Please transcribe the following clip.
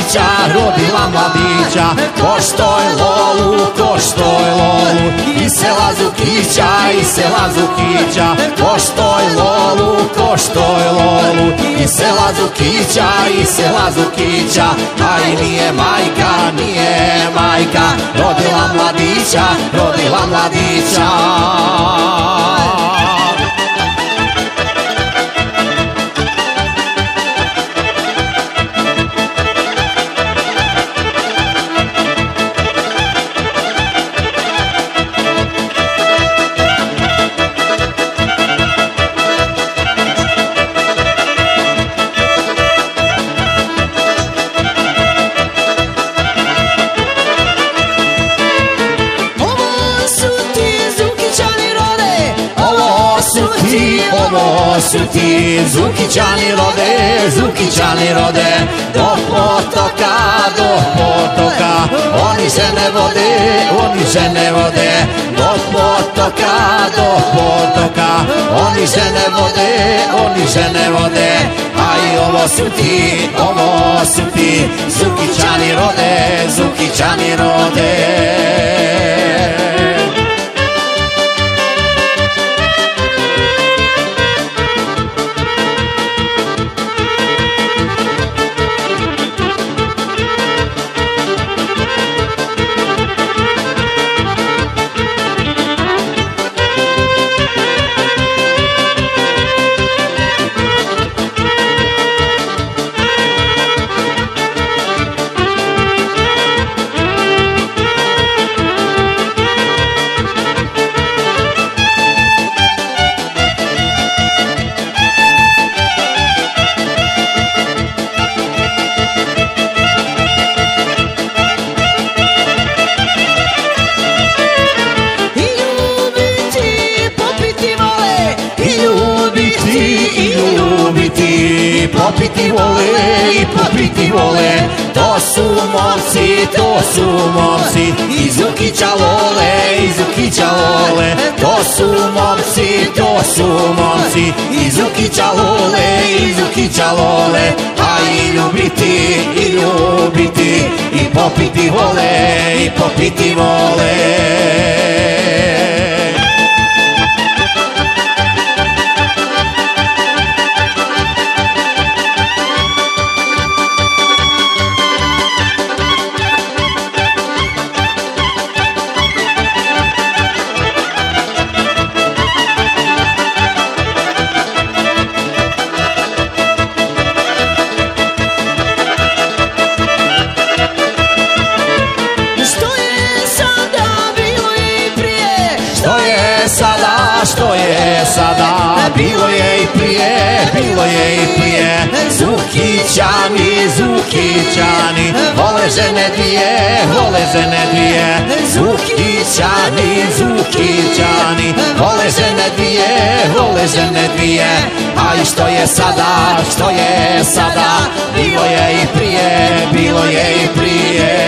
mladića, rodila mladića. Koštoj lolu, iz sela Zukića, iz sela Zukića. Koštoj lolu, iz sela Zukića, iz sela Zukića. Aj nije majka, rodila mladića, rodila mladića. Ovo su ti Zukićani rode, do potoka, oni žene vode, do potoka, oni žene vode, a i ovo su ti Zukićani rode. Popiti vole, to su momci, iz Zukića lole, to su momci, iz Zukića lole, a i ljubiti, i popiti vole. Što je sada, bilo je i prije, Zukićani, vole žene dvije, Zukićani, vole žene dvije, a i što je sada, bilo je i prije.